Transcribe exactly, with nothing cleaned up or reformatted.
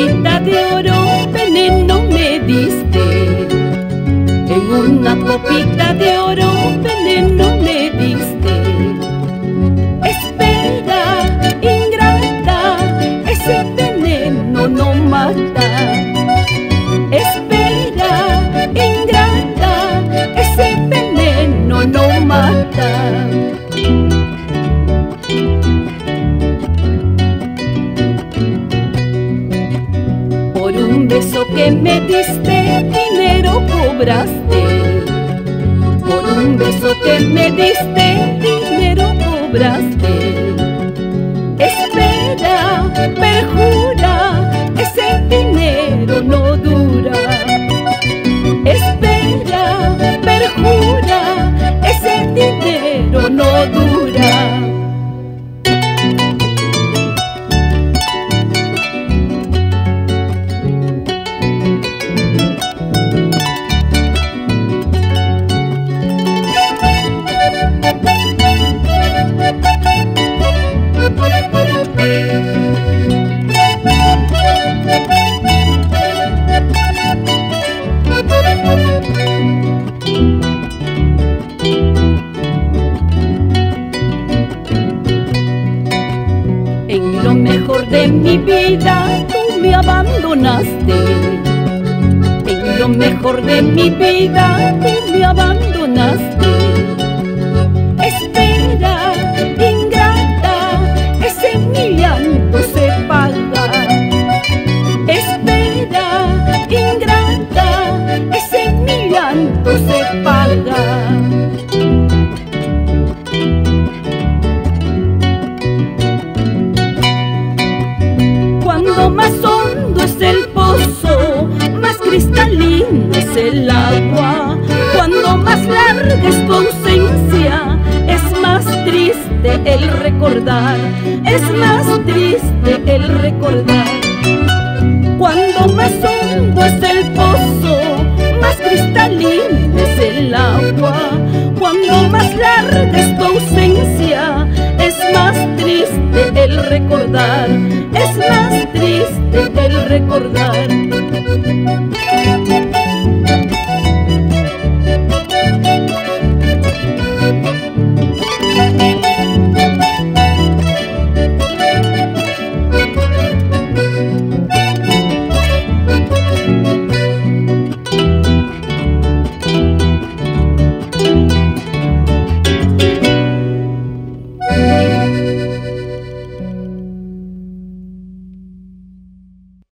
copita de oro veneno me diste. En una copita de oro veneno me diste. Espera, ingrata, ese veneno no mata. Espera, ingrata, ese veneno no mata. Por un beso que me diste, dinero cobraste. Por un beso que me diste, dinero cobraste. Espera, perjura, ese dinero no dura. Espera, perjura, ese dinero no dura. En lo mejor de mi vida tú me abandonaste. En lo mejor de mi vida tú me abandonaste. Espera, ingrata, ese mi llanto se paga. Espera, ingrata, ese mi llanto se paga. Cuando más hondo es el pozo, más cristalino es el agua. Cuando más larga es tu ausencia, es más triste el recordar. Es más triste el recordar. Cuando más hondo es el pozo, más cristalino es el agua. Cuando más larga es tu ausencia, es más triste el recordar. Es más triste el recordar.